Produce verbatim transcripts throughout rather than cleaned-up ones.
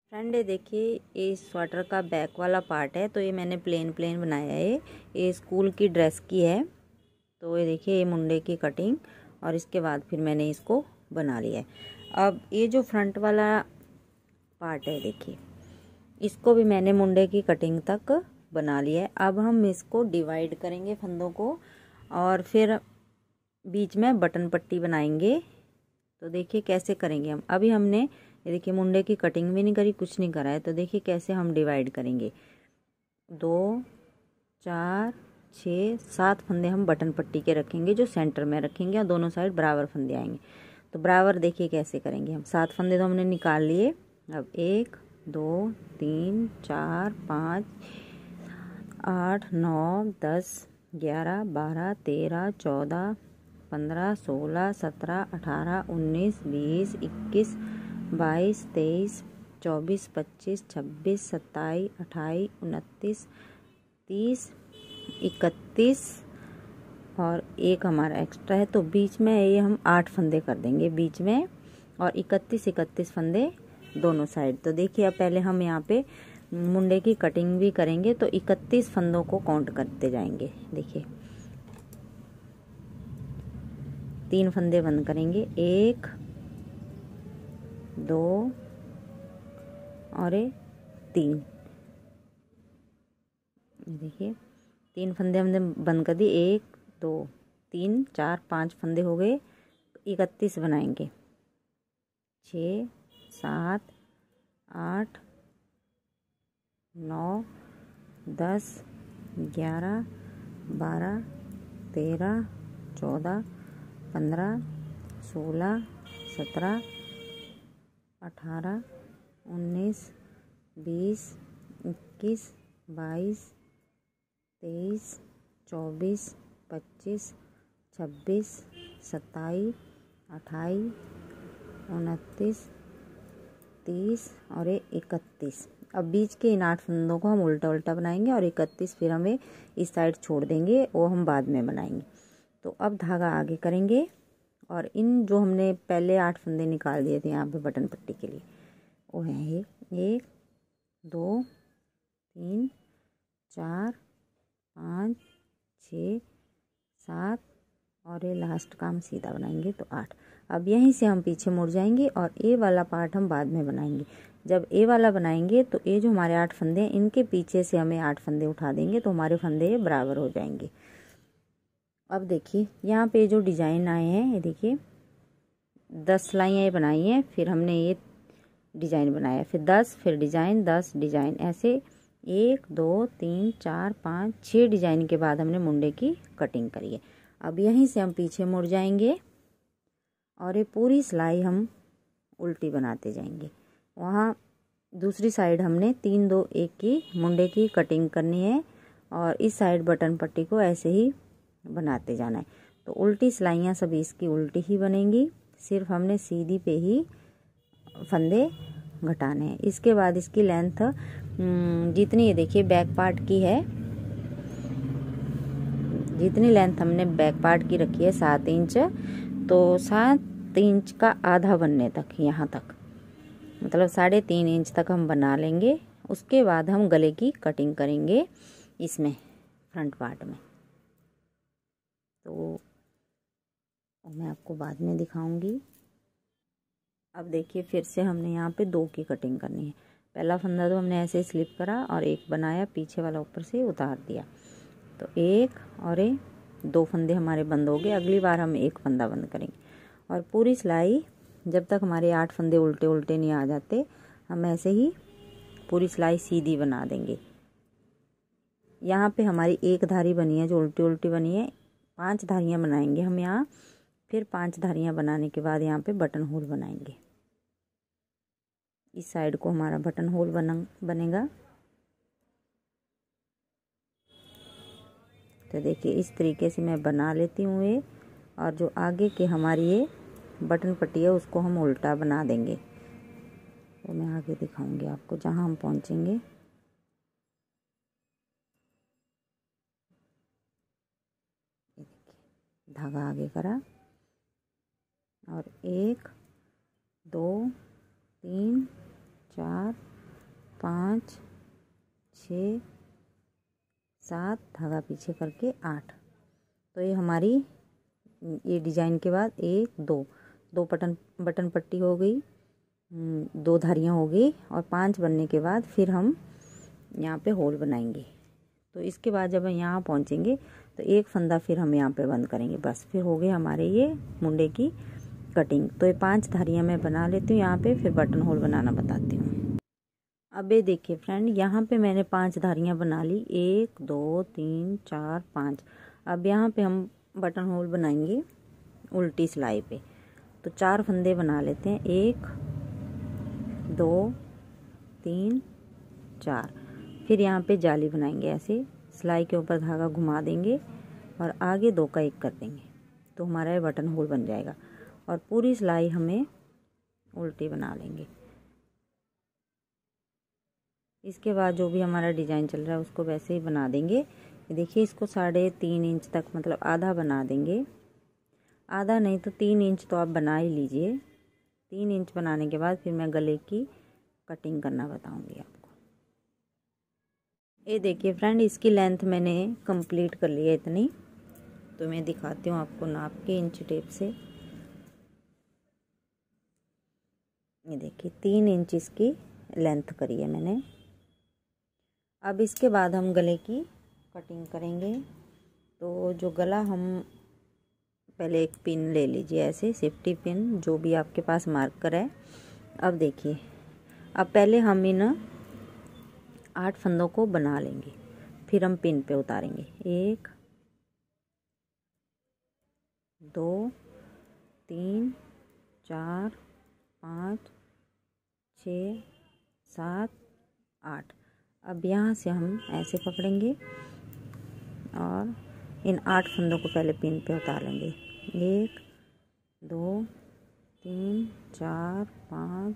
Friend ये देखिए, ये स्वेटर का बैक वाला पार्ट है। तो ये मैंने प्लेन प्लेन बनाया है। ये स्कूल की ड्रेस की है। तो ये देखिए, ये मुंडे की कटिंग और इसके बाद फिर मैंने इसको बना लिया है। अब ये जो फ्रंट वाला पार्ट है देखिए, इसको भी मैंने मुंडे की कटिंग तक बना लिया है। अब हम इसको डिवाइड करेंगे फंदों को और फिर बीच में बटन पट्टी बनाएंगे। तो देखिए कैसे करेंगे हम। अभी हमने ये देखिए मुंडे की कटिंग भी नहीं करी, कुछ नहीं करा है। तो देखिए कैसे हम डिवाइड करेंगे। दो, चार, छः, सात फंदे हम बटन पट्टी के रखेंगे, जो सेंटर में रखेंगे और दोनों साइड बराबर फंदे आएंगे। तो बराबर देखिए कैसे करेंगे हम। सात फंदे तो हमने निकाल लिए। अब एक, दो, तीन, चार, पाँच, आठ, नौ, दस, ग्यारह, बारह, तेरह, चौदह, पंद्रह, सोलह, सत्रह, अठारह, उन्नीस, बीस, इक्कीस, बाईस, तेईस, चौबीस, पच्चीस, छब्बीस, सत्ताईस, अट्ठाईस, उनतीस, तीस, इकतीस और एक हमारा एक्स्ट्रा है। तो बीच में ये हम आठ फंदे कर देंगे बीच में, और इकतीस इकतीस फंदे दोनों साइड। तो देखिए अब पहले हम यहाँ पे मुंडे की कटिंग भी करेंगे, तो इकतीस फंदों को काउंट करते जाएंगे। देखिए तीन फंदे बंद करेंगे, एक, दो और एक, तीन। देखिए तीन फंदे हमने बंद कर दिए। एक, दो, तीन, चार, पाँच फंदे हो गए। इकतीस बनाएंगे। छः, सात, आठ, नौ, दस, ग्यारह, बारह, तेरह, चौदह, पंद्रह, सोलह, सत्रह, अठारह, उन्नीस, बीस, इक्कीस, बाईस, तेईस, चौबीस, पच्चीस, छब्बीस, सत्ताईस, अट्ठाईस, उनतीस, तीस और इकतीस। अब बीच के इन आठ फंदों को हम उल्टा उल्टा बनाएंगे और इकतीस फिर हमें इस साइड छोड़ देंगे, वो हम बाद में बनाएंगे। तो अब धागा आगे करेंगे और इन जो हमने पहले आठ फंदे निकाल दिए थे यहाँ पे बटन पट्टी के लिए, वो हैं ये एक, दो, तीन, चार, पाँच, छः, सात और ये लास्ट का हम सीधा बनाएंगे तो आठ। अब यहीं से हम पीछे मुड़ जाएंगे और ए वाला पार्ट हम बाद में बनाएंगे। जब ए वाला बनाएंगे तो ये जो हमारे आठ फंदे हैं, इनके पीछे से हमें आठ फंदे उठा देंगे, तो हमारे फंदे बराबर हो जाएंगे। अब देखिए यहाँ पे जो डिजाइन आए हैं, ये देखिए दस सिलाइयाँ ये बनाई हैं, फिर हमने ये डिजाइन बनाया, फिर दस, फिर डिजाइन, दस डिजाइन, ऐसे एक, दो, तीन, चार, पाँच, छः डिजाइन के बाद हमने मुंडे की कटिंग करी है। अब यहीं से हम पीछे मुड़ जाएंगे और ये पूरी सिलाई हम उल्टी बनाते जाएंगे। वहाँ दूसरी साइड हमने तीन, दो, एक की मुंडे की कटिंग करनी है और इस साइड बटन पट्टी को ऐसे ही बनाते जाना है। तो उल्टी सिलाइयाँ सभी इसकी उल्टी ही बनेंगी, सिर्फ हमने सीधी पे ही फंदे घटाने हैं। इसके बाद इसकी लेंथ जितनी, ये देखिए बैक पार्ट की है, जितनी लेंथ हमने बैक पार्ट की रखी है सात इंच, तो सात इंच का आधा बनने तक, यहाँ तक मतलब साढ़े तीन इंच तक हम बना लेंगे। उसके बाद हम गले की कटिंग करेंगे इसमें फ्रंट पार्ट में। तो मैं आपको बाद में दिखाऊंगी। अब देखिए फिर से हमने यहाँ पे दो की कटिंग करनी है। पहला फंदा तो हमने ऐसे स्लिप करा और एक बनाया, पीछे वाला ऊपर से उतार दिया, तो एक और एक, दो फंदे हमारे बंद हो गए। अगली बार हम एक फंदा बंद करेंगे और पूरी सिलाई जब तक हमारे आठ फंदे उल्टे उल्टे नहीं आ जाते, हम ऐसे ही पूरी सिलाई सीधी बना देंगे। यहाँ पे हमारी एक धारी बनी है जो उल्टी उल्टी बनी है, पांच धारियाँ बनाएंगे हम यहाँ। फिर पांच धारियाँ बनाने के बाद यहाँ पे बटन होल बनाएंगे। इस साइड को हमारा बटन होल बना बनेगा। तो देखिए इस तरीके से मैं बना लेती हूँ ये, और जो आगे के हमारी ये बटन पट्टी है उसको हम उल्टा बना देंगे। वो मैं आगे दिखाऊंगी आपको जहाँ हम पहुँचेंगे। धागा आगे करा और एक, दो, तीन, चार, पाँच, छः, सात, धागा पीछे करके आठ। तो ये हमारी ये डिजाइन के बाद एक दो दो बटन बटन पट्टी हो गई, दो धारियाँ हो गई, और पांच बनने के बाद फिर हम यहाँ पे होल बनाएंगे। तो इसके बाद जब हम यहाँ पहुँचेंगे तो एक फंदा फिर हम यहाँ पे बंद करेंगे, बस फिर हो गए हमारे ये मुंडे की कटिंग। तो ये पांच धारियाँ मैं बना लेती हूँ यहाँ पे, फिर बटन होल बनाना बताती हूँ। अब ये देखिए फ्रेंड, यहाँ पे मैंने पांच धारियाँ बना ली, एक दो तीन चार पाँच। अब यहाँ पे हम बटन होल बनाएंगे उल्टी सिलाई पे। तो चार फंदे बना लेते हैं, एक दो तीन चार। फिर यहाँ पे जाली बनाएंगे, ऐसे सिलाई के ऊपर धागा घुमा देंगे और आगे दो का एक कर देंगे, तो हमारा ये बटन होल बन जाएगा। और पूरी सिलाई हमें उल्टी बना लेंगे। इसके बाद जो भी हमारा डिजाइन चल रहा है उसको वैसे ही बना देंगे। देखिए इसको साढ़े तीन इंच तक, मतलब आधा बना देंगे, आधा नहीं तो तीन इंच तो आप बना ही लीजिए। तीन इंच बनाने के बाद फिर मैं गले की कटिंग करना बताऊंगी आपको। ये देखिए फ्रेंड, इसकी लेंथ मैंने कंप्लीट कर ली है इतनी। तो मैं दिखाती हूँ आपको नाप के इंच टेप से। ये देखिए तीन इंच इसकी लेंथ करी है मैंने। अब इसके बाद हम गले की कटिंग करेंगे। तो जो गला, हम पहले एक पिन ले लीजिए, ऐसे सेफ्टी पिन जो भी आपके पास मार्कर है। अब देखिए, अब पहले हम इन आठ फंदों को बना लेंगे, फिर हम पिन पे उतारेंगे। एक दो तीन चार पाँच छः सात आठ। अब यहाँ से हम ऐसे पकड़ेंगे और इन आठ फंदों को पहले पिन पे उतार लेंगे। एक दो तीन चार पाँच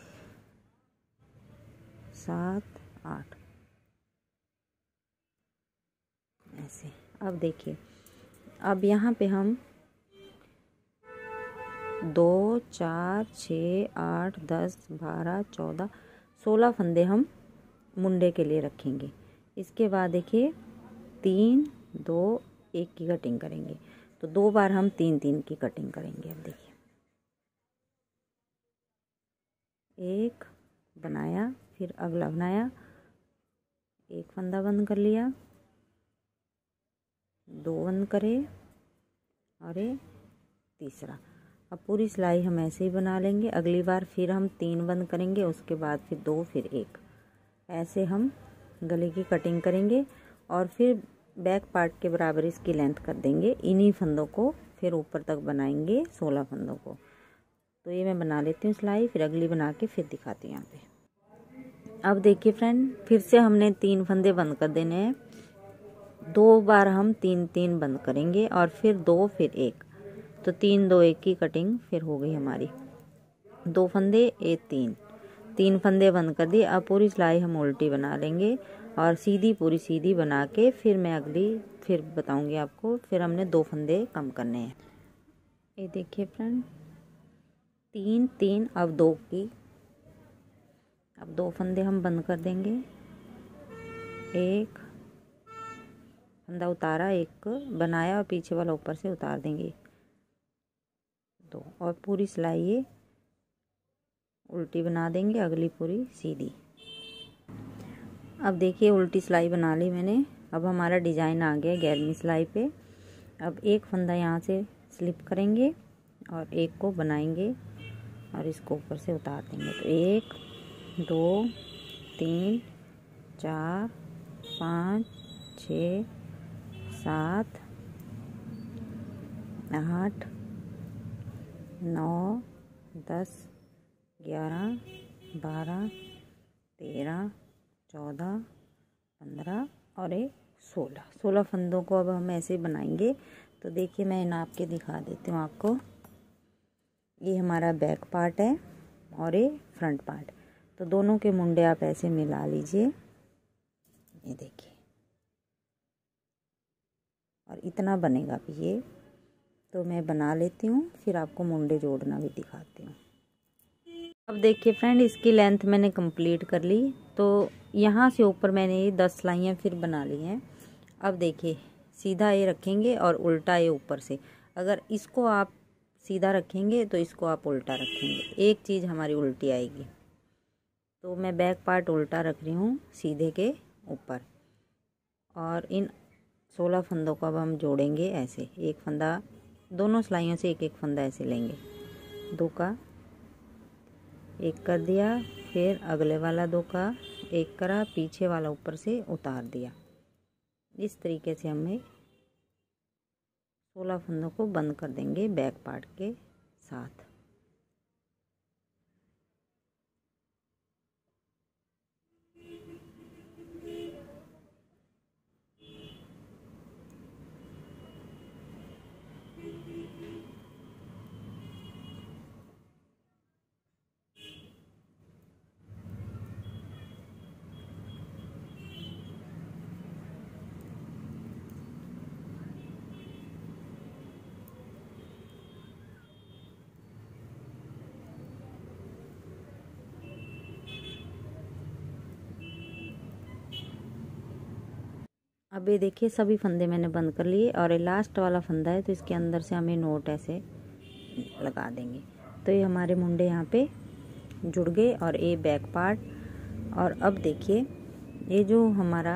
सात आठ, ऐसे। अब देखिए, अब यहाँ पे हम दो चार छः आठ दस बारह चौदह सोलह फंदे हम मुंडे के लिए रखेंगे। इसके बाद देखिए तीन दो एक की कटिंग करेंगे। तो दो बार हम तीन तीन की कटिंग करेंगे। अब देखिए, एक बनाया, फिर अगला बनाया, एक फंदा बंद कर लिया, दो बंद करे और ये तीसरा। अब पूरी सिलाई हम ऐसे ही बना लेंगे। अगली बार फिर हम तीन बंद करेंगे, उसके बाद फिर दो, फिर एक, ऐसे हम गले की कटिंग करेंगे। और फिर बैक पार्ट के बराबर इसकी लेंथ कर देंगे। इन्हीं फंदों को फिर ऊपर तक बनाएंगे, सोलह फंदों को। तो ये मैं बना लेती हूँ सिलाई, फिर अगली बना के फिर दिखाती हूँ यहाँ पे। अब देखिए फ्रेंड, फिर से हमने तीन फंदे बंद कर देने हैं। दो बार हम तीन तीन बंद करेंगे और फिर दो, फिर एक। तो तीन दो एक की कटिंग फिर हो गई हमारी। दो फंदे, एक तीन, तीन फंदे बंद कर दिए। अब पूरी सिलाई हम उल्टी बना लेंगे और सीधी पूरी सीधी बना के फिर मैं अगली फिर बताऊंगी आपको। फिर हमने दो फंदे कम करने हैं। ये देखिए फ्रेंड, तीन तीन, अब दो की, अब दो फंदे हम बंद कर देंगे। एक फंदा उतारा, एक बनाया और पीछे वाला ऊपर से उतार देंगे, दो। और पूरी सिलाई ये उल्टी बना देंगे, अगली पूरी सीधी। अब देखिए उल्टी सिलाई बना ली मैंने। अब हमारा डिजाइन आ गया ग्यारहवीं सिलाई पे। अब एक फंदा यहाँ से स्लिप करेंगे और एक को बनाएंगे और इसको ऊपर से उतार देंगे। तो एक दो तीन चार पाँच छः सात आठ नौ दस ग्यारह बारह तेरह चौदह पंद्रह और एक सोलह। सोलह फंदों को अब हम ऐसे बनाएंगे। तो देखिए मैं नाप के दिखा देती हूँ आपको। ये हमारा बैक पार्ट है और ये फ्रंट पार्ट। तो दोनों के मुंडे आप ऐसे मिला लीजिए, ये देखिए, और इतना बनेगा भी ये। तो मैं बना लेती हूँ, फिर आपको मुंडे जोड़ना भी दिखाती हूँ। अब देखिए फ्रेंड, इसकी लेंथ मैंने कंप्लीट कर ली। तो यहाँ से ऊपर मैंने ये दस सिलाइयाँ फिर बना ली हैं। अब देखिए सीधा ये रखेंगे और उल्टा ये ऊपर से। अगर इसको आप सीधा रखेंगे तो इसको आप उल्टा रखेंगे, एक चीज़ हमारी उल्टी आएगी। तो मैं बैक पार्ट उल्टा रख रही हूँ सीधे के ऊपर। और इन सोलह फंदों को अब हम जोड़ेंगे ऐसे। एक फंदा, दोनों सिलाइयों से एक एक फंदा ऐसे लेंगे। दो का एक कर दिया, फिर अगले वाला दो का एक करा, पीछे वाला ऊपर से उतार दिया। इस तरीके से हमें सोलह फंदों को बंद कर देंगे बैक पार्ट के साथ। अब ये देखिए सभी फंदे मैंने बंद कर लिए और ये लास्ट वाला फंदा है, तो इसके अंदर से हमें नोट ऐसे लगा देंगे। तो ये हमारे मुंडे यहाँ पे जुड़ गए और ये बैक पार्ट। और अब देखिए ये जो हमारा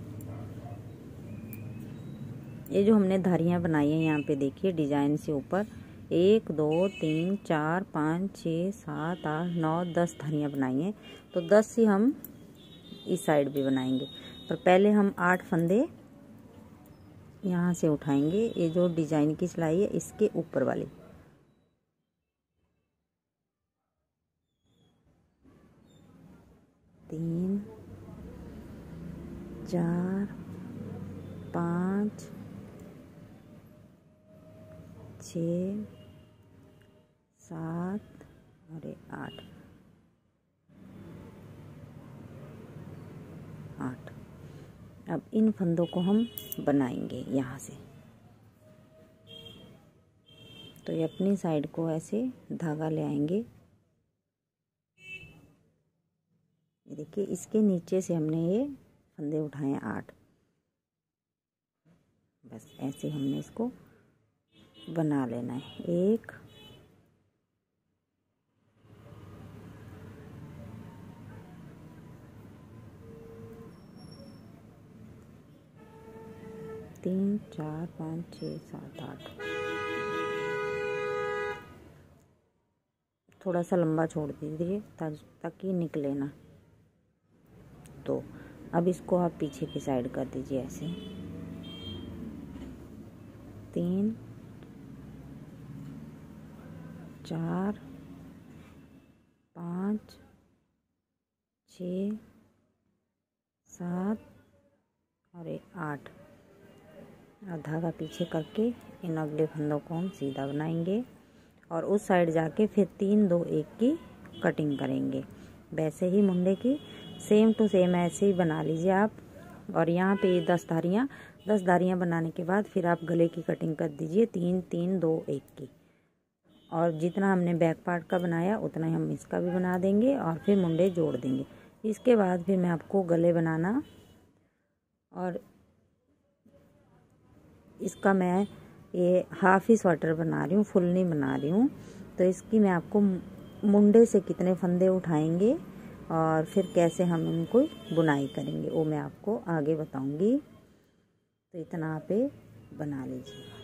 ये जो हमने धारियाँ बनाई हैं यहाँ पे देखिए डिजाइन से ऊपर, एक दो तीन चार पाँच छः सात आठ नौ दस धारियाँ बनाई हैं। तो दस ही हम इस साइड भी बनाएंगे, पर पहले हम आठ फंदे यहाँ से उठाएंगे। ये जो डिजाइन की सिलाई है इसके ऊपर वाली, तीन चार पाँच छ सात और आठ आठ। अब इन फंदों को हम बनाएंगे यहाँ से। तो ये अपनी साइड को ऐसे धागा ले आएंगे। ये देखिए इसके नीचे से हमने ये फंदे उठाए हैं आठ। बस ऐसे हमने इसको बना लेना है। एक तीन चार पाँच छः सात आठ। थोड़ा सा लंबा छोड़ दीजिए ताकि निकले ना। तो अब इसको आप पीछे की साइड कर दीजिए ऐसे। तीन चार पाँच छ सात और एक आठ। और धागा पीछे करके इन अगले फंदों को हम सीधा बनाएंगे और उस साइड जाके फिर तीन दो एक की कटिंग करेंगे। वैसे ही मुंडे की सेम टू सेम ऐसे ही बना लीजिए आप। और यहाँ पे ये दस धारियाँ दस धारियाँ बनाने के बाद फिर आप गले की कटिंग कर दीजिए तीन तीन दो एक की। और जितना हमने बैक पार्ट का बनाया उतना ही हम इसका भी बना देंगे और फिर मुंडे जोड़ देंगे। इसके बाद फिर मैं आपको गले बनाना, और इसका मैं ये हाफ ही स्वेटर बना रही हूँ, फुल नहीं बना रही हूँ। तो इसकी मैं आपको मुंडे से कितने फंदे उठाएंगे और फिर कैसे हम इनको बुनाई करेंगे वो मैं आपको आगे बताऊंगी। तो इतना आप बना लीजिए।